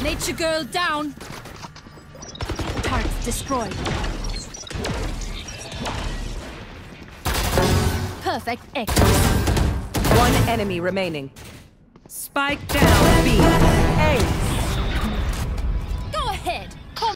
Nature girl down. Target destroyed. Perfect X. One enemy remaining. Spike down B. Ace.